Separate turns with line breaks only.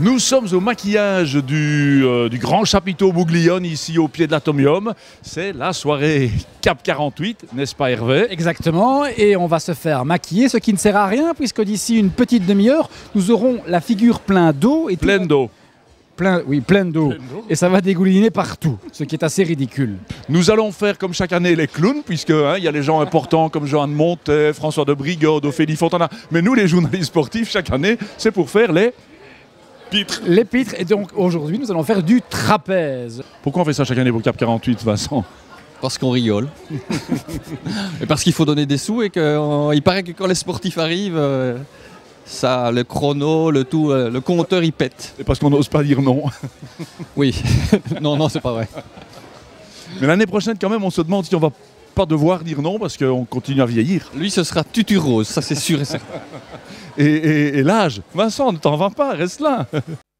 Nous sommes au maquillage du grand chapiteau Bouglione, ici au pied de l'Atomium. C'est la soirée Cap 48, n'est-ce pas Hervé?
Exactement, et on va se faire maquiller, ce qui ne sert à rien, puisque d'ici une petite demi-heure, nous aurons la figure pleine d'eau.
Pleine d'eau.
Pleine d'eau. Et ça va dégouliner partout, ce qui est assez ridicule.
Nous allons faire comme chaque année les clowns, puisque il y a les gens importants comme Joanne Montet, François de Brigode, Ophélie Fontana. Mais nous, les journalistes sportifs, chaque année, c'est pour faire les pitres.
Les pitres, et donc aujourd'hui, nous allons faire du trapèze.
Pourquoi on fait ça chaque année pour Cap 48, Vincent?
Parce qu'on rigole. Et parce qu'il faut donner des sous et qu'il paraît que quand les sportifs arrivent, ça, le chrono, le tout, le compteur, il pète.
Et parce qu'on n'ose pas dire non.
Oui. Non, c'est pas vrai.
Mais l'année prochaine, quand même, on se demande si on va pas devoir dire non parce qu'on continue à vieillir.
Lui, ce sera tutu rose, ça c'est sûr et certain.
Et l'âge, Vincent, ne t'en vas pas, reste là.